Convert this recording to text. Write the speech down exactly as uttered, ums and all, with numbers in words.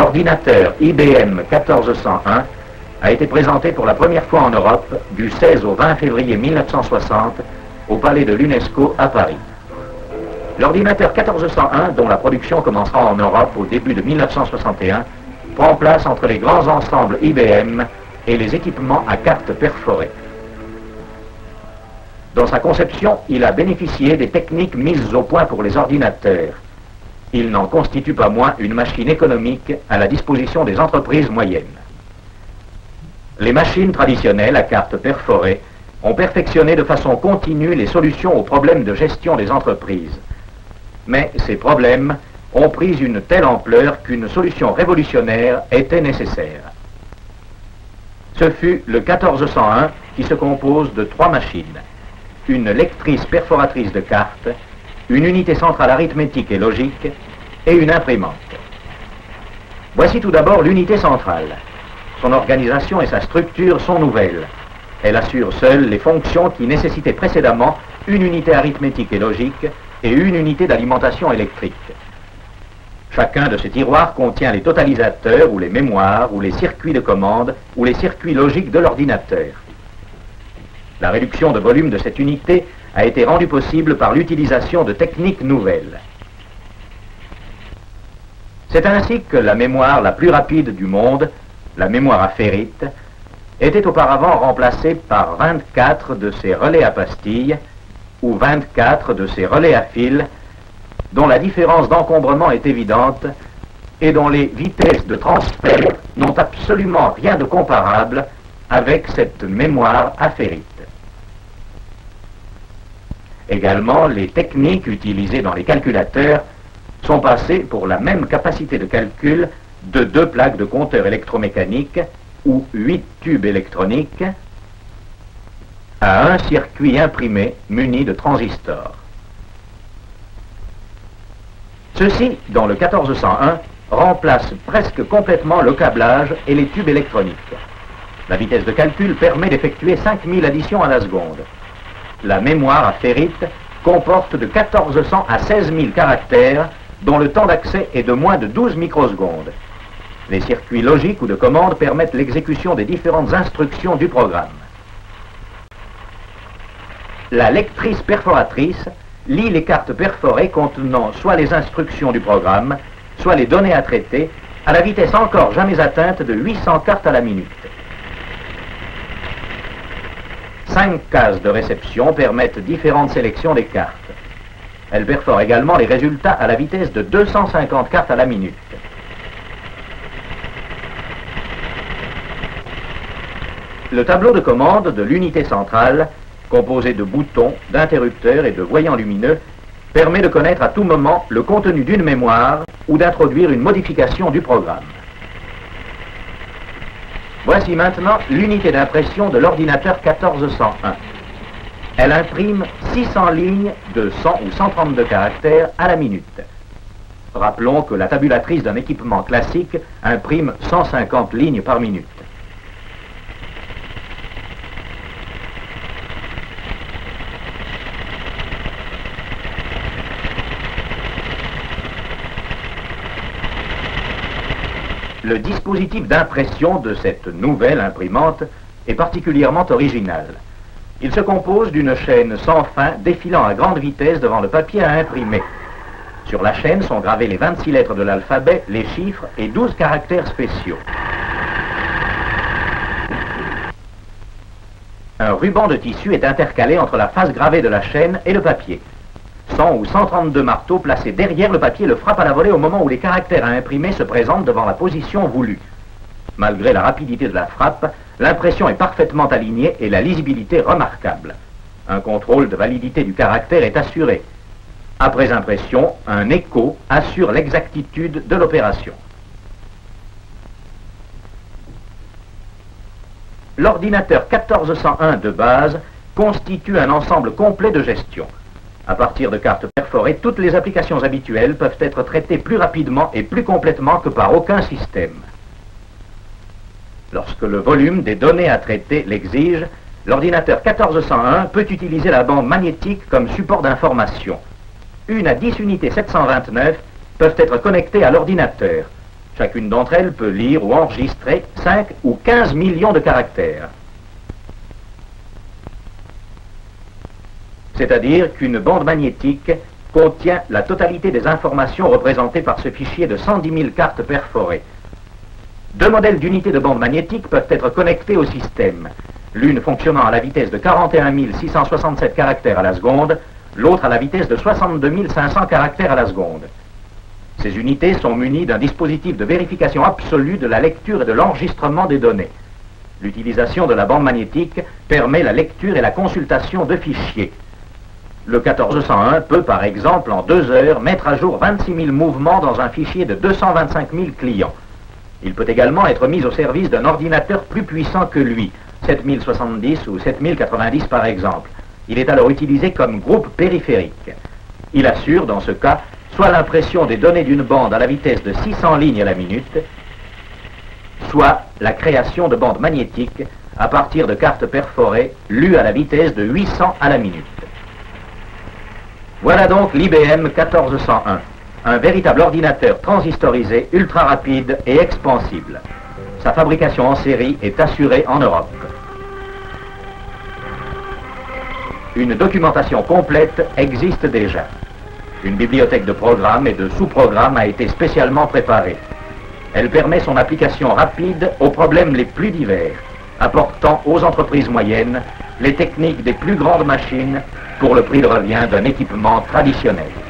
l'ordinateur I B M quatorze cent un a été présenté pour la première fois en Europe du seize au vingt février mille neuf cent soixante au Palais de l'UNESCO à Paris. L'ordinateur quatorze cent un, dont la production commencera en Europe au début de mille neuf cent soixante et un, prend place entre les grands ensembles I B M et les équipements à cartes perforées. Dans sa conception, il a bénéficié des techniques mises au point pour les ordinateurs. Il n'en constitue pas moins une machine économique à la disposition des entreprises moyennes. Les machines traditionnelles à cartes perforées ont perfectionné de façon continue les solutions aux problèmes de gestion des entreprises. Mais ces problèmes ont pris une telle ampleur qu'une solution révolutionnaire était nécessaire. Ce fut le quatorze cent un qui se compose de trois machines: une lectrice perforatrice de cartes, une unité centrale arithmétique et logique et une imprimante. Voici tout d'abord l'unité centrale. Son organisation et sa structure sont nouvelles. Elle assure seule les fonctions qui nécessitaient précédemment une unité arithmétique et logique et une unité d'alimentation électrique. Chacun de ces tiroirs contient les totalisateurs ou les mémoires ou les circuits de commande ou les circuits logiques de l'ordinateur. La réduction de volume de cette unité a été rendue possible par l'utilisation de techniques nouvelles. C'est ainsi que la mémoire la plus rapide du monde, la mémoire à ferrite, était auparavant remplacée par vingt-quatre de ces relais à pastilles ou vingt-quatre de ces relais à fil, dont la différence d'encombrement est évidente et dont les vitesses de transfert n'ont absolument rien de comparable avec cette mémoire à ferrite. Également, les techniques utilisées dans les calculateurs sont passées pour la même capacité de calcul de deux plaques de compteurs électromécaniques ou huit tubes électroniques à un circuit imprimé muni de transistors. Ceci, dans le quatorze cent un, remplace presque complètement le câblage et les tubes électroniques. La vitesse de calcul permet d'effectuer cinq mille additions à la seconde. La mémoire à ferrite comporte de quatorze cents à seize mille caractères dont le temps d'accès est de moins de douze microsecondes. Les circuits logiques ou de commande permettent l'exécution des différentes instructions du programme. La lectrice perforatrice lit les cartes perforées contenant soit les instructions du programme, soit les données à traiter, à la vitesse encore jamais atteinte de huit cents cartes à la minute. Cinq cases de réception permettent différentes sélections des cartes. Elle perfore également les résultats à la vitesse de deux cent cinquante cartes à la minute. Le tableau de commande de l'unité centrale, composé de boutons, d'interrupteurs et de voyants lumineux, permet de connaître à tout moment le contenu d'une mémoire ou d'introduire une modification du programme. Voici maintenant l'unité d'impression de l'ordinateur quatorze cent un. Elle imprime six cents lignes de cent ou cent trente-deux caractères à la minute. Rappelons que la tabulatrice d'un équipement classique imprime cent cinquante lignes par minute. Le dispositif d'impression de cette nouvelle imprimante est particulièrement original. Il se compose d'une chaîne sans fin défilant à grande vitesse devant le papier à imprimer. Sur la chaîne sont gravées les vingt-six lettres de l'alphabet, les chiffres et douze caractères spéciaux. Un ruban de tissu est intercalé entre la face gravée de la chaîne et le papier. cent ou cent trente-deux marteaux placés derrière le papier le frappent à la volée au moment où les caractères à imprimer se présentent devant la position voulue. Malgré la rapidité de la frappe, l'impression est parfaitement alignée et la lisibilité remarquable. Un contrôle de validité du caractère est assuré. Après impression, un écho assure l'exactitude de l'opération. L'ordinateur quatorze cent un de base constitue un ensemble complet de gestion. À partir de cartes perforées, toutes les applications habituelles peuvent être traitées plus rapidement et plus complètement que par aucun système. Lorsque le volume des données à traiter l'exige, l'ordinateur quatorze cent un peut utiliser la bande magnétique comme support d'information. Une à dix unités sept cent vingt-neuf peuvent être connectées à l'ordinateur. Chacune d'entre elles peut lire ou enregistrer cinq ou quinze millions de caractères. C'est-à-dire qu'une bande magnétique contient la totalité des informations représentées par ce fichier de cent dix mille cartes perforées. Deux modèles d'unités de bande magnétique peuvent être connectés au système, l'une fonctionnant à la vitesse de quarante et un mille six cent soixante-sept caractères à la seconde, l'autre à la vitesse de soixante-deux mille cinq cents caractères à la seconde. Ces unités sont munies d'un dispositif de vérification absolue de la lecture et de l'enregistrement des données. L'utilisation de la bande magnétique permet la lecture et la consultation de fichiers. Le quatorze cent un peut, par exemple, en deux heures, mettre à jour vingt-six mille mouvements dans un fichier de deux cent vingt-cinq mille clients. Il peut également être mis au service d'un ordinateur plus puissant que lui, sept mille soixante-dix ou sept mille quatre-vingt-dix par exemple. Il est alors utilisé comme groupe périphérique. Il assure, dans ce cas, soit l'impression des données d'une bande à la vitesse de six cents lignes à la minute, soit la création de bandes magnétiques à partir de cartes perforées lues à la vitesse de huit cents à la minute. Voilà donc l'I B M quatorze cent un, un véritable ordinateur transistorisé, ultra rapide et expansible. Sa fabrication en série est assurée en Europe. Une documentation complète existe déjà. Une bibliothèque de programmes et de sous-programmes a été spécialement préparée. Elle permet son application rapide aux problèmes les plus divers, apportant aux entreprises moyennes les techniques des plus grandes machines pour le prix de revient d'un équipement traditionnel.